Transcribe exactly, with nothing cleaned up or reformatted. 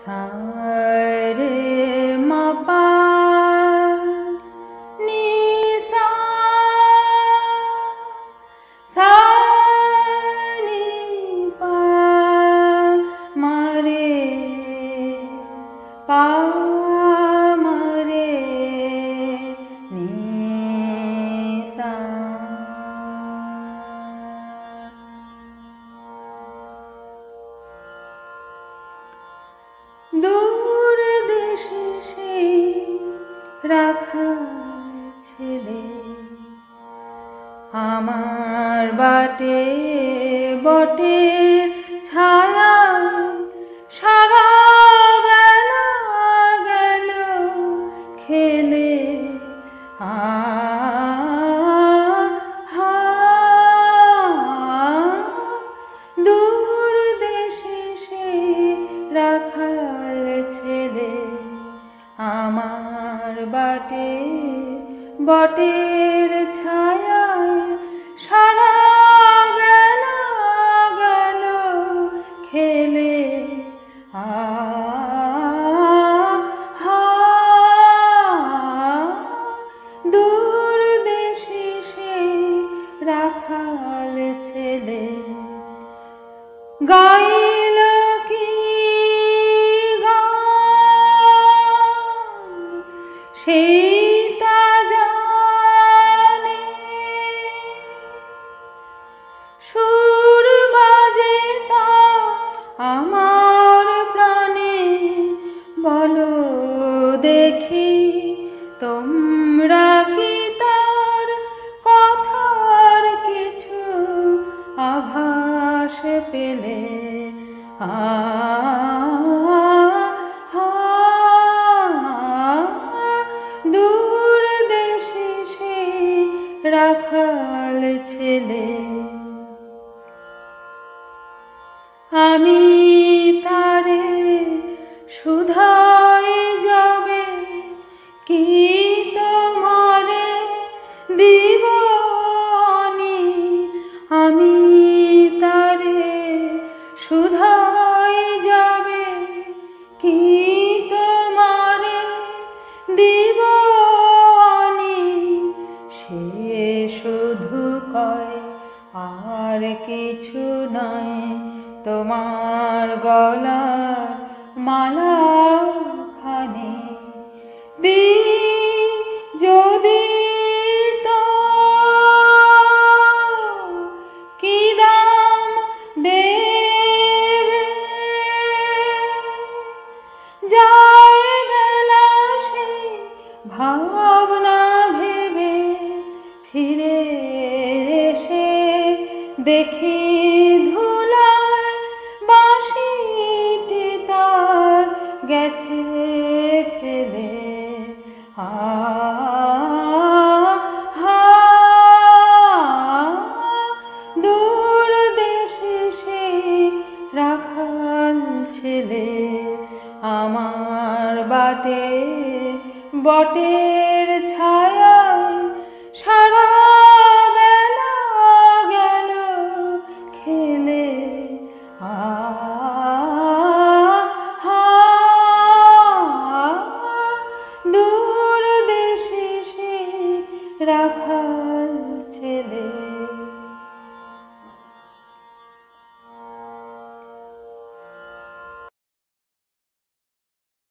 सा रे म पा नी सा सा नी पा म रे पा म रे नी सा। दूर देशे সেই রাখাল ছেলে আমার বাটে বটের ছায়া সারা বেলা গেল খেলে। আ হা দূর দেশে সেই রাখাল ছেলে আমার বাটে বটের ছায়ায় সারা বেলা গেল খেলে। আ হা দূর দেশে সেই রাখাল ছেলে গাইল কি সেই তা জানে সুর বাজে তা আমার প্রাণে। বলো দেখি তোমরা কি তার কথার কিছু আভাস পেলে। আ দূর দেশে সেই রাখাল ছেলে আমি তারে শুধাই যাবে কি তোমারে দিব আমি। আমি তারে শুধাই যাবে কি তোমারে দিব আমি। সে শুধু কয় আর কিছু নয় তোমার গলার মালা খানি দি যদি তো কি দাম দেবে। যায় বেলা সেই ভাবনা ভেবে ফিরে এসে দেখি ধুলায় বাঁশিটি তার গেছে ফেলে। আ হা দূর দেশে সেই রাখাল ছেলে আমার বাটে বটের ছায়ায় সারা বেলা গেল খেলে। আ